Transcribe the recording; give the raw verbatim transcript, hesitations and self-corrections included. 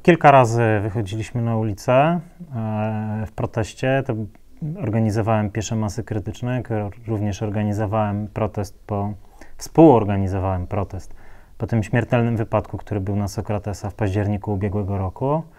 kilka razy wychodziliśmy na ulicę e, w proteście. To organizowałem piesze masy krytyczne, również organizowałem protest po, współorganizowałem protest po tym śmiertelnym wypadku, który był na Sokratesa w październiku ubiegłego roku.